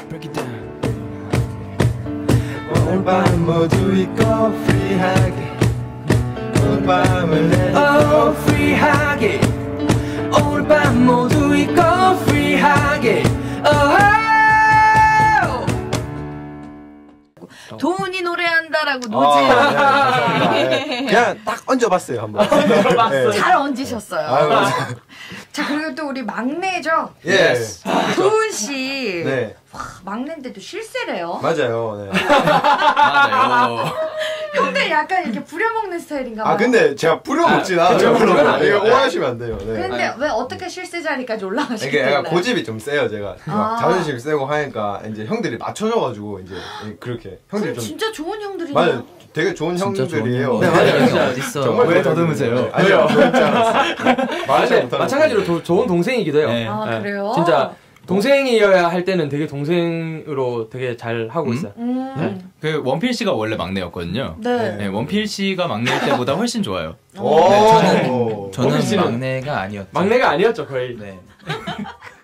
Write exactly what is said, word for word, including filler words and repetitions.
오늘 밤 모두 잊고 프리하게 오늘 밤을 내딛고 프리하게 오늘 밤 모두 잊고 프리하게 도훈이 노래한다라고 노지. 아, 네, 네. 그냥 딱 얹어봤어요 한번. 얹어봤어요. 잘 얹으셨어요. 아유, 자 그리고 또 우리 막내죠. 예. 도훈 씨. 네. 와, 막내인데도 실세래요. 맞아요. 네. 맞아요. 형들 약간 이렇게 부려먹는 스타일인가 봐요. 아 근데 제가 뿌려먹진 않아요. 이거 오해하시면 안 돼요. 네. 근데 아니. 왜 어떻게 실세 자리까지 올라가시게 됐나요? 됐나요? 약간 고집이 좀 세요 제가. 아. 자존심 세고 하니까 이제 형들이 맞춰줘가지고 이제 그렇게 형들이 좀 진짜 좋은 형들이네요. 맞아요. 되게 좋은 형들이에요. 네, 맞아요. 어딨어. 정말 왜 더듬으세요? 아니요. 말을 마찬가지로 도, 좋은 동생이기도 해요. 네. 아 네. 그래요? 진짜 동생이어야 할 때는 되게 동생으로 되게 잘 하고 음? 있어요. 음. 네. 그 원필 씨가 원래 막내였거든요. 네. 네, 원필 씨가 막내일 때보다 훨씬 좋아요. 네, 저는 저는 원필 씨는 막내가 아니었죠. 막내가 아니었죠 거의. 네.